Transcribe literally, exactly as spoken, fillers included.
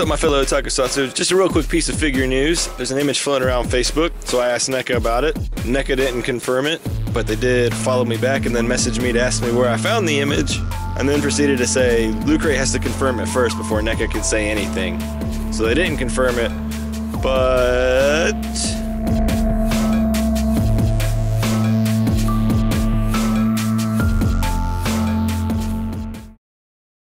up, my fellow Otakusatsu? Just a real quick piece of figure news. There's an image floating around Facebook, so I asked NECA about it. NECA didn't confirm it, but they did follow me back and then message me to ask me where I found the image, and then proceeded to say Lucre has to confirm it first before NECA could say anything. So they didn't confirm it, but